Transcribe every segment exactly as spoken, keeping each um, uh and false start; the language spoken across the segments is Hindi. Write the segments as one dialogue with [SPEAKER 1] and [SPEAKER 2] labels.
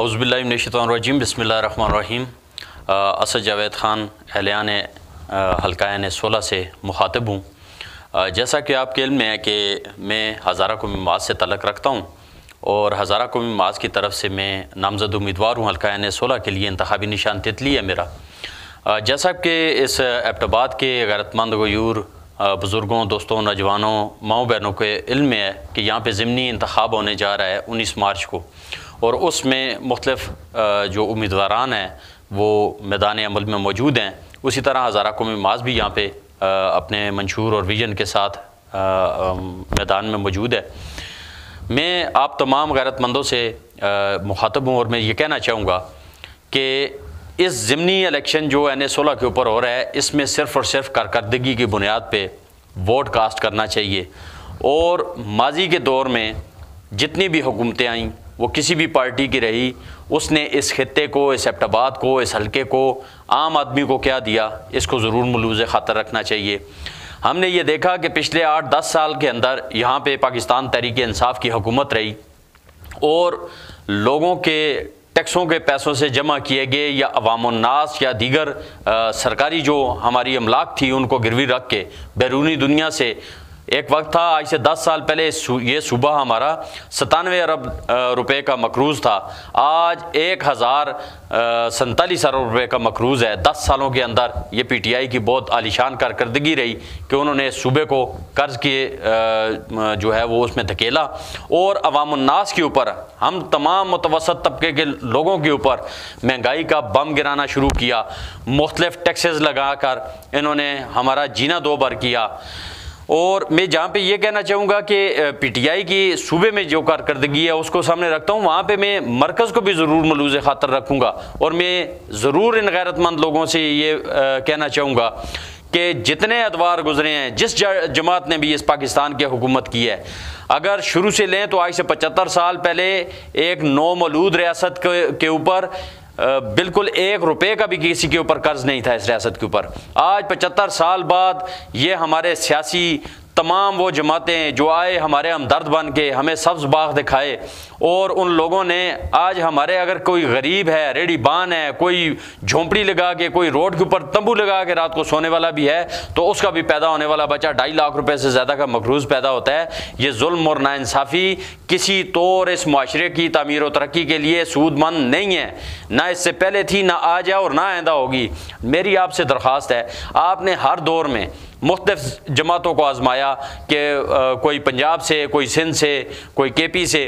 [SPEAKER 1] औज़ुबिल्लाहि मिनश्शैतानिर्रजीम बिस्मिल्लाहिर्रहमानिर्रहीम। असद जावेद ख़ान एहलियान हल्का एन सोलह से मुखातिब हूँ। जैसा कि आपके इल्म में है कि मैं हज़ारा कौमी माज से तल्लुक़ रखता हूँ और हज़ारा कौमी माज की तरफ से मैं नामज़द उम्मीदवार हूँ। हल्का एन सोलह के लिए इंतखाबी निशान तितली है मेरा। जैसा कि इस एबटाबाद के गैरतमंद गयूर बुज़ुर्गों, दोस्तों, नौजवानों, माओ बहनों के इल्म में है कि यहाँ पे ज़िमनी इंतखाब होने जा रहा है उन्नीस मार्च को, और उसमें मुख्तलिफ़ जो उम्मीदवारान हैं वो मैदान अमल में मौजूद हैं। उसी तरह हज़ारा कौमी माज भी यहाँ पे अपने मंशूर और विजन के साथ मैदान में मौजूद है। मैं आप तमाम गैरतमंदों से मुखातब हूँ और मैं ये कहना चाहूँगा कि इस ज़िमनी इलेक्शन जो एन ए सोलह के ऊपर हो रहा है, इसमें सिर्फ़ और सिर्फ कारकर्दगी की बुनियाद पे वोट कास्ट करना चाहिए। और माजी के दौर में जितनी भी हुकूमतें आईं वो किसी भी पार्टी की रही, उसने इस खित्ते को, इस एबटाबाद को, इस हल्के को, आम आदमी को क्या दिया, इसको ज़रूर मलूज़ ख़ातर रखना चाहिए। हमने ये देखा कि पिछले आठ दस साल के अंदर यहाँ पे पाकिस्तान तहरीक इंसाफ की हुकूमत रही और लोगों के टैक्सों के पैसों से जमा किए गए या अवामुन्नास या दीगर आ, सरकारी जो हमारी अमलाक थी उनको गिरवी रख के बैरूनी दुनिया से, एक वक्त था आज से दस साल पहले ये सूबा हमारा सतानवे अरब रुपए का मकरूज़ था, आज एक हज़ार सैंतालीस अरब रुपए का मकरूज़ है। दस सालों के अंदर ये पी टी आई की बहुत आलिशान कारकर्दगी रही कि उन्होंने सूबे को कर्ज़ के जो है वो उसमें धकेला और अवामुन्नास के ऊपर, हम तमाम मुतवसत तबके के लोगों के ऊपर महंगाई का बम गिराना शुरू किया। मुख्तलिफ टैक्सेस लगा कर इन्होंने हमारा जीना दो बार किया। और मैं जहाँ पे ये कहना चाहूँगा कि पी टी आई की सूबे में जो कारकर्दगी है उसको सामने रखता हूँ, वहाँ पे मैं मरकज़ को भी ज़रूर मलूज़ ख़ातर रखूँगा। और मैं ज़रूर इन गैरतमंद लोगों से ये आ, कहना चाहूँगा कि जितने अदवार गुजरे हैं, जिस जमात ने भी इस पाकिस्तान की हुकूमत की है, अगर शुरू से लें तो आज से पचहत्तर साल पहले एक नौ मौलूद रियासत के ऊपर बिल्कुल एक रुपए का भी किसी के ऊपर कर्ज नहीं था इस रियासत के ऊपर। आज पचहत्तर साल बाद ये हमारे सियासी तमाम वो जमातें जो आए हमारे हमदर्द बन के हमें सब्ज़ बाग दिखाए, और उन लोगों ने आज हमारे, अगर कोई गरीब है, रेडी बान है, कोई झोंपड़ी लगा के, कोई रोड के ऊपर तंबू लगा के रात को सोने वाला भी है, तो उसका भी पैदा होने वाला बच्चा ढाई लाख रुपए से ज़्यादा का मकरूज़ पैदा होता है। ये जुल्म और नाइंसाफ़ी किसी तौर इस माशरे की तामीर और तरक्की के लिए सूदमंद नहीं है, ना इससे पहले थी, ना आज है और ना आइंदा होगी। मेरी आपसे दरख्वास्त है, आपने हर दौर में मुख्तलिफ जमातों को आजमाया कि कोई पंजाब से, कोई सिंध से, कोई के पी से,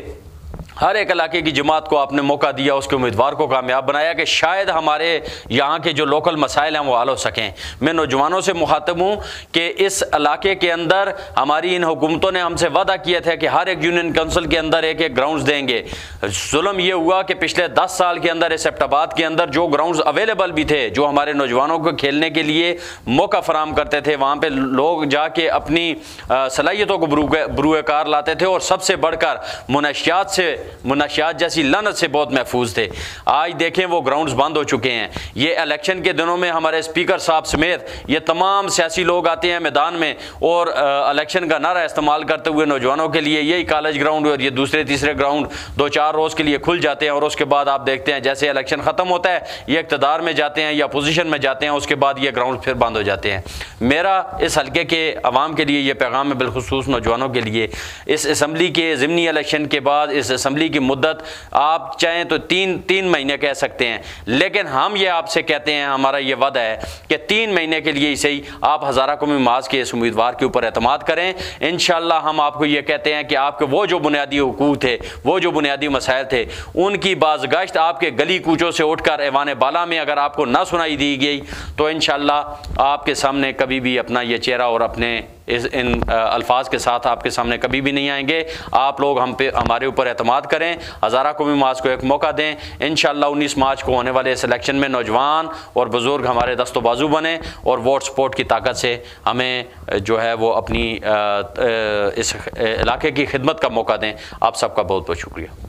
[SPEAKER 1] हर एक इलाके की जमात को आपने मौका दिया, उसके उम्मीदवार को कामयाब बनाया कि शायद हमारे यहाँ के जो लोकल मसाइल हैं वो हल हो सकें। मैं नौजवानों से मुखातिब हूँ कि इस इलाके के अंदर हमारी इन हुकूमतों ने हमसे वादा किया था कि हर एक यूनियन काउंसिल के अंदर एक एक ग्राउंड्स देंगे। जुल्म ये हुआ कि पिछले दस साल के अंदर इस एबटाबाद के अंदर जो ग्राउंड्स अवेलेबल भी थे, जो हमारे नौजवानों को खेलने के लिए मौका फराम करते थे, वहाँ पर लोग जाके अपनी सलाहियतों को बरूए कार लाते थे और सबसे बढ़कर मुनशियात से, मुनशियात जैसी लानत से बहुत महफूज थे। आज देखें वो ग्राउंड्स बंद हो चुके हैं। ये इलेक्शन के दिनों में हमारे स्पीकर साहब समेत ये तमाम सियासी लोग आते हैं मैदान में और इलेक्शन का नारा इस्तेमाल करते हुए नौजवानों के लिए यही कॉलेज ग्राउंड और ये दूसरे तीसरे ग्राउंड दो चार रोज़ के लिए खुल जाते हैं, और उसके बाद आप देखते हैं जैसे इलेक्शन ख़त्म होता है ये इक़्तिदार में जाते हैं या अपोजिशन में जाते हैं, उसके बाद ये ग्राउंड फिर बंद हो जाते हैं। मेरा इस हल्के के अवाम के लिए ये पैगाम है, बिलखुसूस नौजवानों के लिए, इस असम्बली के ज़िमनी इलेक्शन के बाद इस असम्बली की मुद्दत आप चाहें तो तीन तीन महीने कह सकते हैं, लेकिन हम ये आपसे कहते हैं, हमारा ये वादा है कि तीन महीने के लिए ही सही आप हज़ारा कौमी माज के इस उम्मीदवार के ऊपर एतमाद करें। इंशाअल्लाह हम आपको ये कहते हैं कि आपके वो जो बुनियादी हुकूक थे, वो जो बुनियादी मसाइल थे, उनकी बाज़गश्त आपके गली कूचों से उठकर ऐवान बाला में अगर आपको ना सुनाई दी गई तो इंशाअल्लाह आपके सामने कभी भी अपना ये चेहरा और अपने इस इन अल्फाज के साथ आपके सामने कभी भी नहीं आएंगे। आप लोग हम पे हमारे ऊपर एतमाद करें, हज़ारा कौमी माज को एक मौका दें। इंशाअल्लाह उन्नीस मार्च को होने वाले इस इलेक्शन में नौजवान और बुज़ुर्ग हमारे दस्तो बाजू बने और वोट सपोर्ट की ताकत से हमें जो है वो अपनी इस इलाके की खिदमत का मौका दें। आप सबका बहुत बहुत शुक्रिया।